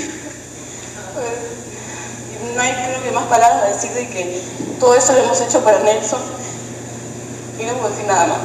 No hay, creo que, más palabras para decir de que todo eso lo hemos hecho para Nelson y no puedo decir nada más.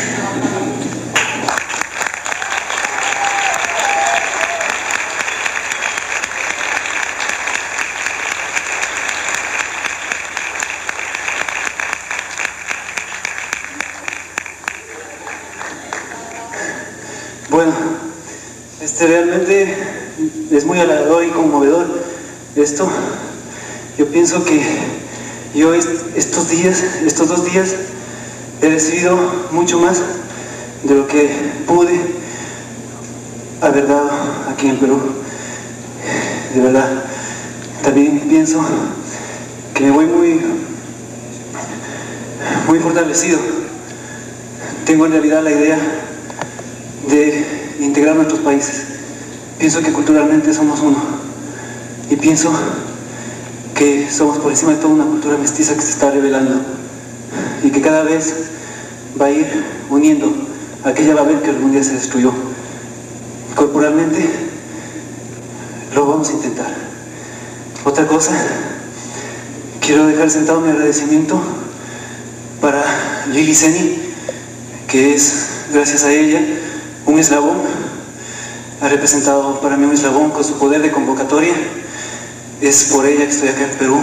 Bueno, realmente es muy halagador y conmovedor esto. Yo pienso que yo estos 2 días he recibido mucho más de lo que pude haber dado aquí en Perú. De verdad, también pienso que me voy muy fortalecido. Tengo en realidad la idea de integrar nuestros países. Pienso que culturalmente somos uno y pienso que somos por encima de todo una cultura mestiza que se está revelando y que cada vez va a ir uniendo aquella Babel que algún día se destruyó. Corporalmente lo vamos a intentar. Otra cosa, quiero dejar sentado mi agradecimiento para Lili Seni, que es, gracias a ella, un eslabón, ha representado para mí un eslabón con su poder de convocatoria. Es por ella que estoy acá en Perú,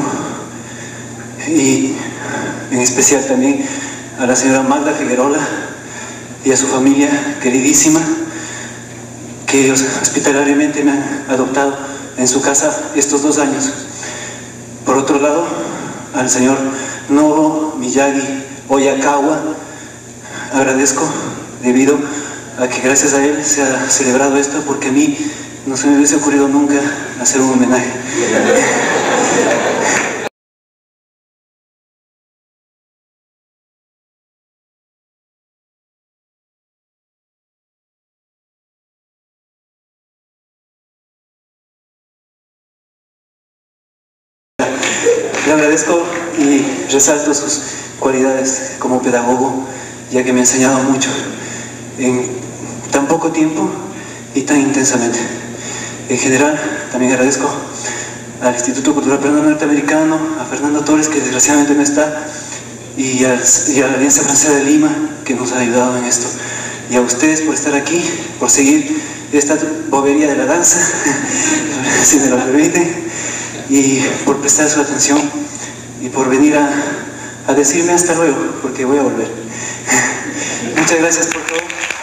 y en especial también a la señora Magda Figuerola y a su familia queridísima, que hospitalariamente me han adoptado en su casa estos 2 años. Por otro lado, al señor Novo Miyagi Oyakawa agradezco, debido a que gracias a él se ha celebrado esto, porque a mí no se me hubiese ocurrido nunca hacer un homenaje. Le agradezco y resalto sus cualidades como pedagogo, ya que me ha enseñado mucho en tan poco tiempo y tan intensamente. En general, también agradezco al Instituto Cultural Peruano Norteamericano, a Fernando Torres, que desgraciadamente no está, y a la Alianza Francesa de Lima, que nos ha ayudado en esto. Y a ustedes por estar aquí, por seguir esta bobería de la danza, si me lo permiten, y por prestar su atención y por venir a decirme hasta luego, porque voy a volver. Muchas gracias por todo.